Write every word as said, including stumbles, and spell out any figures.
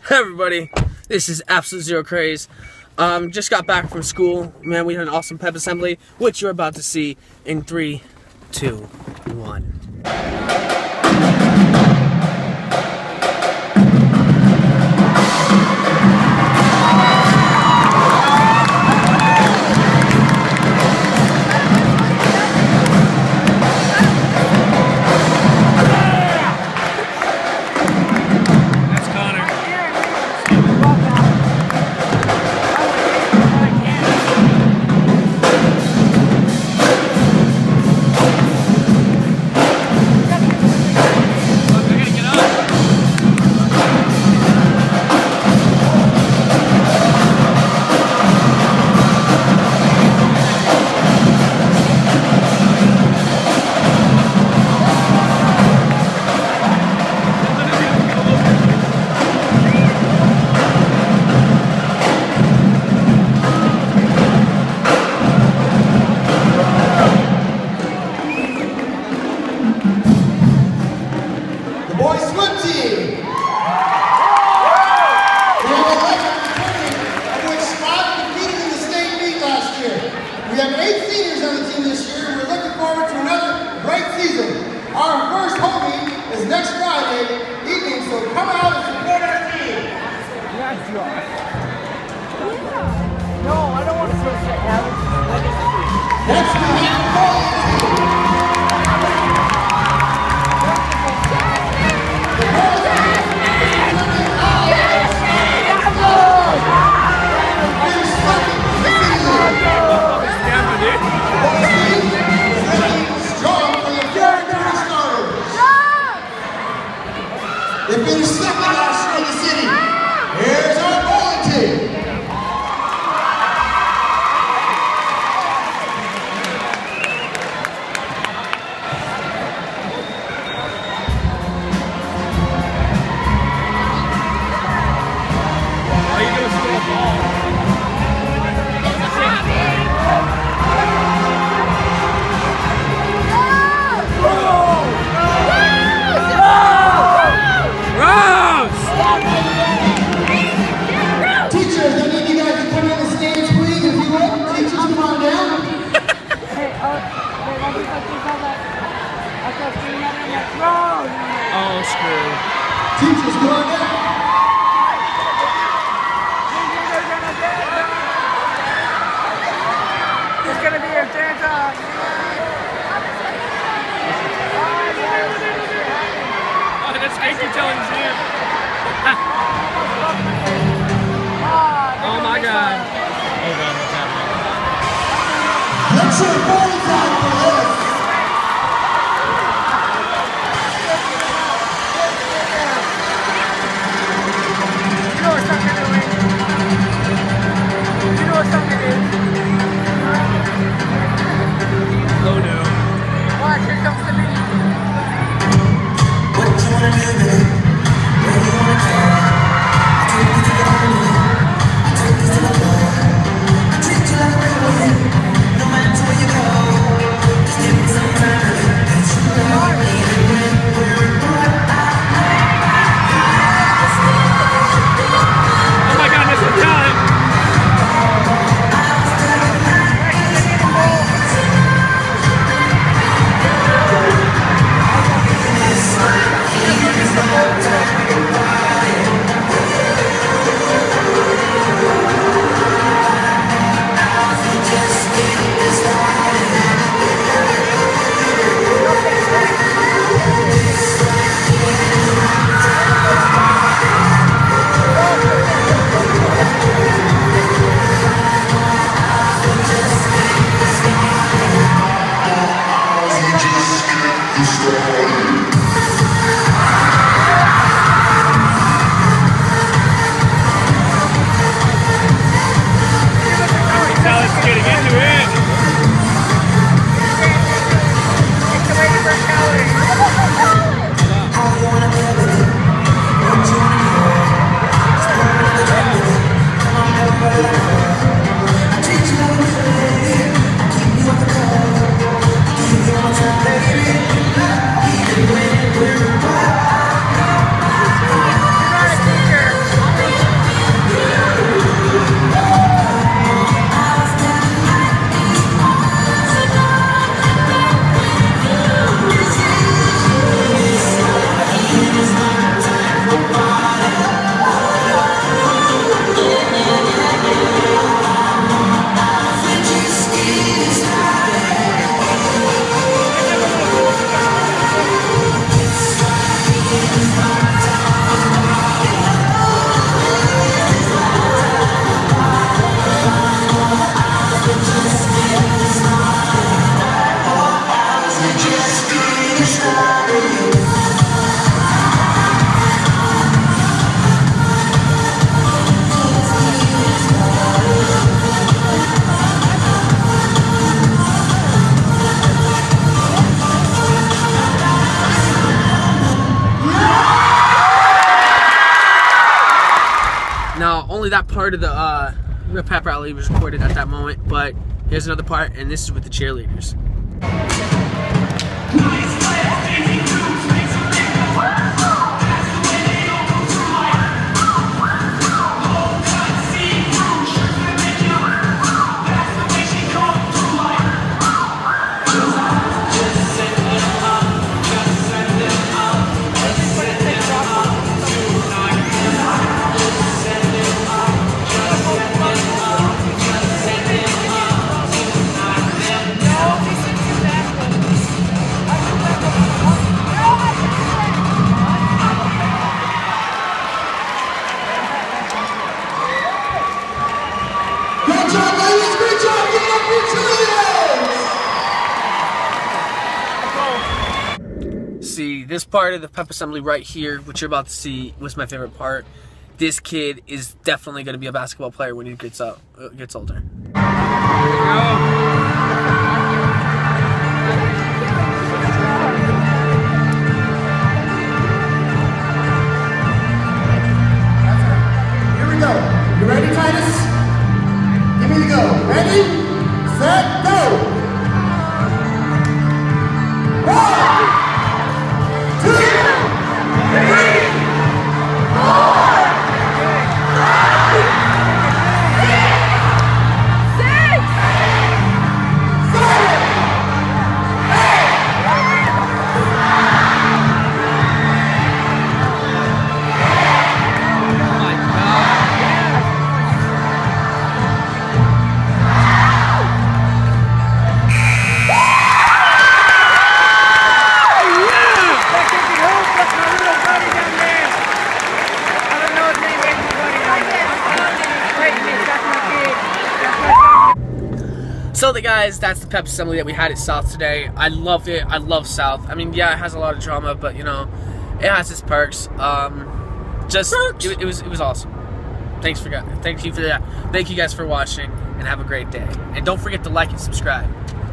Hey everybody, this is Absolute Zero Craze. Um, just got back from school. Man, we had an awesome pep assembly, which you're about to see in three, two, one. Boys swim team! We have eleven returning, of which five competed in the state meet last year. We have eight seniors on the team this year, and we're looking forward to another great season. Our first home meet is next Friday evening, so come out and support our team. Yeah, Josh. No, I don't want to swim straight now. Next we have the bowling team. They finished second last year in the city. Here's our bowling team. Why are you going to steal a ball? Oh, screw. Teachers, go on down. It's gonna be a dance off. Oh, that's great you're telling Jim. Oh my god. Oh god, what's happening? Let's show bowling time for this. Oh no. Watch, here comes the beat. What do you wanna do, baby? Where do you wanna go? I take you to the moon. I take you to the floor. I treat you like a queen. No matter where you go. Now, only that part of the uh, the pep rally was recorded at that moment, but here's another part, and this is with the cheerleaders. Good job, ladies. Good job. Give it up for cheerleaders. See, this part of the pep assembly right here, which you're about to see, was my favorite part. This kid is definitely going to be a basketball player when he gets up, uh, gets older. Here we go. You ready, Titus? Give me the go. Ready, set, go. One, two, three, four, five, six, seven, eight. So, the guys, that's the pep assembly that we had at South today. I loved it. I love South. I mean, yeah, it has a lot of drama, but you know, it has its perks. Um, just it, it was it was awesome. Thanks for thank you for that. Thank you guys for watching, and have a great day. And don't forget to like and subscribe.